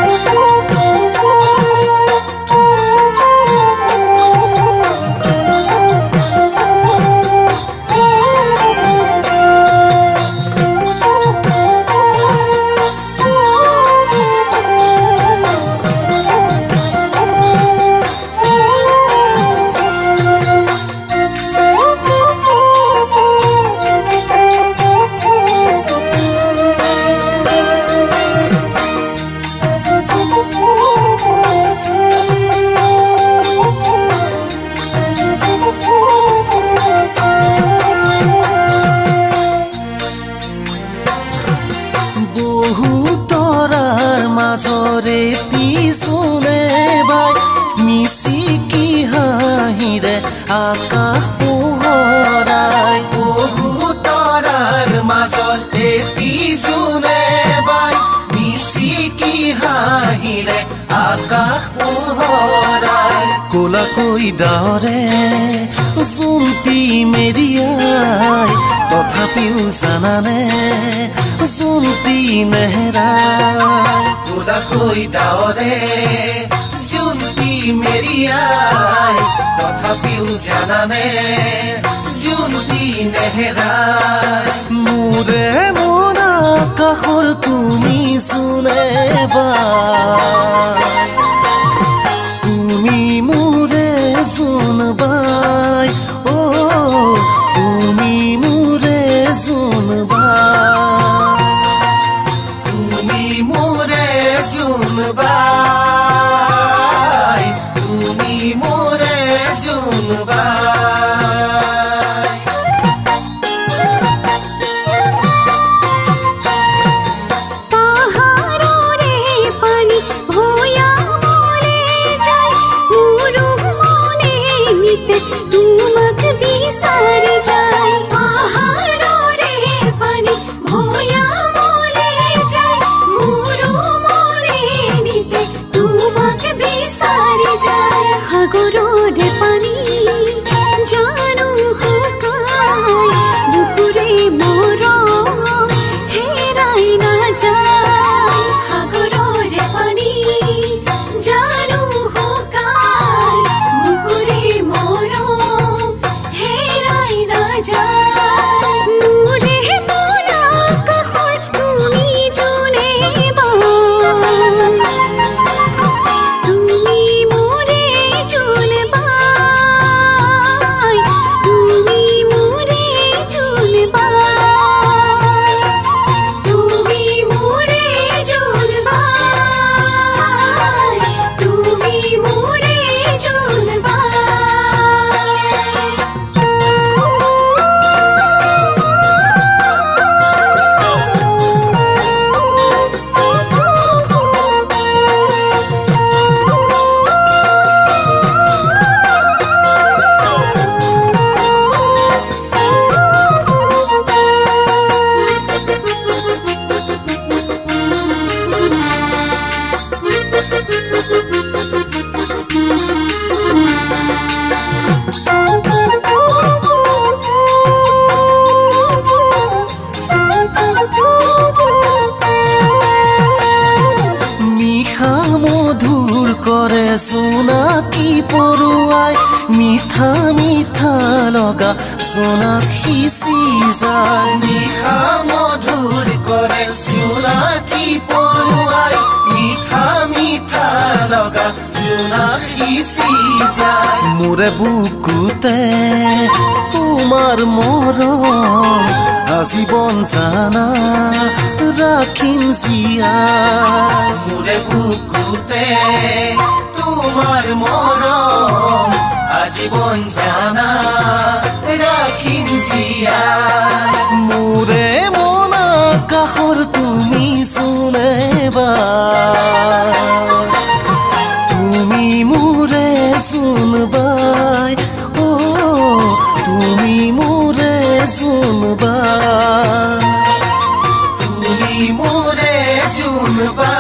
মাজৰে তিজুনে বাই মিচিকি হাঁহিৰে আকাশ পোহৰাই বহু তৰাৰ মাজতে তিজুনে বাই মিচিকি হাঁহিৰে আকাশ পোহৰাই কোলাকৈ ডাৱৰে জোনটি মেৰিয়াই তথাপিও জানানে জোনটি নেহেৰাই কোলাকৈ ডাৱৰে জোনটি মেৰিয়াই তথাপিও জানানে জোনটি নেহেৰাই মোৰে মোৰ আকাশৰ তুমি জোনে বাই তুমি মোৰে জোন বাই অ তুমি মোৰে জোন বাই তুমি মোৰে জোন বাই তুমি মোৰে জোন বাই কৰে সোনাকি পৰুৱাই মিঠা মিঠা লগা সোনাক সিঁচি যায় নিশা মধুৰ কৰে সোনাকি পৰুৱাই মিঠা মিঠা লগা সোনাক সিঁচি যায় মোৰে বুকুতে তোমাৰ মৰম আজীবন জানা ৰাখিম জীয়াই মোৰে বুকুতে তোমাৰ মৰম আজীবন জানা ৰাখিম জীয়াই মোৰে মন আকাশৰ তুমি জোনে বাই তুমি মোৰে জোন বাই অ তুমি মোৰে জোন বাই তুমি মোৰে জোন বাই